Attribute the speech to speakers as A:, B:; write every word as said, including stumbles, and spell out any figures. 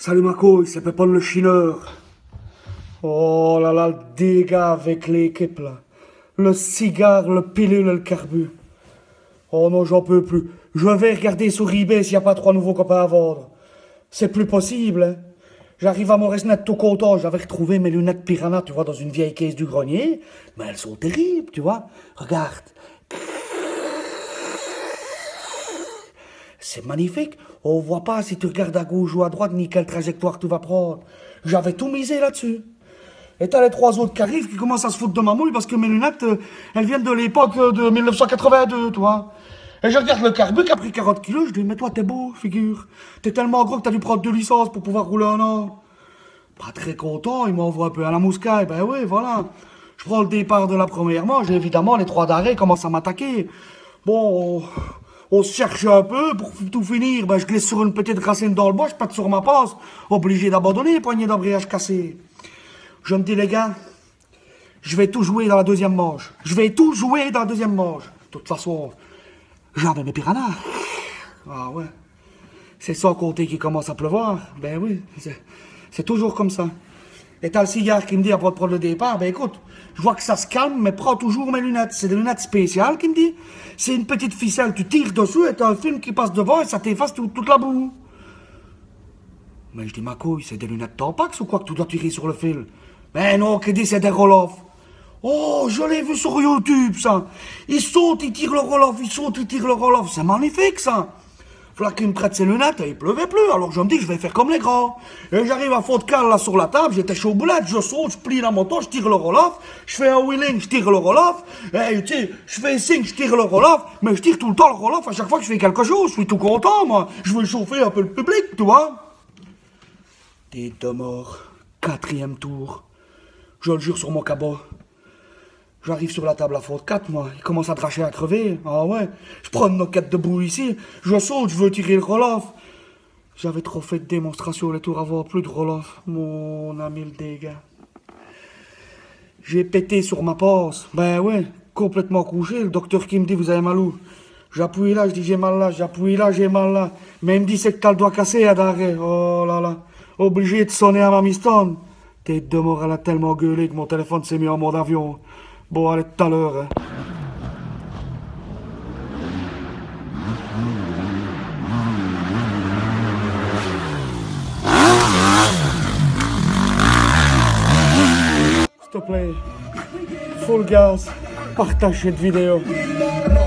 A: Salut ma couille, c'est Pépon le chineur. Oh là là, le dégât avec l'équipe là. Le cigare, le pilule et le carbu. Oh non, j'en peux plus. Je vais regarder sur eBay s'il n'y a pas trois nouveaux copains à vendre. C'est plus possible, hein. J'arrive à mon resnet tout content. J'avais retrouvé mes lunettes Piranha, tu vois, dans une vieille caisse du grenier. Mais elles sont terribles, tu vois. Regarde. C'est magnifique. On voit pas si tu regardes à gauche ou à droite ni quelle trajectoire tu vas prendre. J'avais tout misé là-dessus. Et t'as les trois autres qui arrivent qui commencent à se foutre de ma mouille parce que mes lunettes, euh, elles viennent de l'époque de mille neuf cent quatre-vingt-deux, tu vois. Et je regarde le carbu qui a pris quarante kilos, je dis, mais toi t'es beau, figure. T'es tellement gros que t'as dû prendre deux licences pour pouvoir rouler un an. Pas très content, il m'envoie un peu à la mouscaille, ben oui, voilà. Je prends le départ de la première manche, et évidemment les trois d'arrêt commencent à m'attaquer. Bon, on, on se cherche un peu, pour tout finir, ben je glisse sur une petite racine dans le bois, je pète sur ma passe, obligé d'abandonner, poignée d'embrayage cassée. Je me dis, les gars, je vais tout jouer dans la deuxième manche. Je vais tout jouer dans la deuxième manche. De toute façon, j'avais mes piranhas. Ah ouais. C'est sans compter qu'il commence à pleuvoir. Ben oui, c'est toujours comme ça. Et t'as le cigare qui me dit, après de prendre le départ, ben écoute, je vois que ça se calme, mais prends toujours mes lunettes. C'est des lunettes spéciales qui me dit. C'est une petite ficelle, tu tires dessus et t'as un film qui passe devant et ça t'efface tout, toute la boue. Mais je dis, ma couille, c'est des lunettes Tampax ou quoi que tu dois tirer sur le fil? Mais non, qui dit c'est des roll-off. Oh, je l'ai vu sur YouTube, ça. Ils sautent, ils tirent le roll-off, ils sautent, ils tirent le roll-off. C'est magnifique, ça. Voilà qu'il me prête ses lunettes et il pleuvait plus. Alors je me dis, je vais faire comme les grands. Et j'arrive à fond de cale, là, sur la table. J'étais chaud boulette, je saute, je plie la moto, je tire le roll-off. Je fais un wheeling, je tire le roll-off. Et tu sais, je fais un signe, je tire le roll-off. Mais je tire tout le temps le roll-off à chaque fois que je fais quelque chose. Je suis tout content, moi. Je veux chauffer un peu le public, tu vois. Tête de mort. Quatrième tour. Je le jure sur mon cabot. J'arrive sur la table à faute quatre, moi. Il commence à dracher, à crever. Ah ouais. Je prends une noquette debout ici. Je saute, je veux tirer le roll-off. J'avais trop fait de démonstration les tours avant, plus de roll-off. Mon ami le dégât. J'ai pété sur ma passe. Ben ouais, complètement couché. Le docteur qui me dit, vous avez mal où? J'appuie là, je dis j'ai mal là. J'appuie là, j'ai mal là. Mais il me dit, c'est que t'as le doigt cassé à d'arrêt. Oh là là. Obligé de sonner à ma mistone. Tête de mort, elle a tellement gueulé que mon téléphone s'est mis en mode avion. Bon, allez, tout à l'heure. Hein. S'il te plaît, full gas, partage cette vidéo.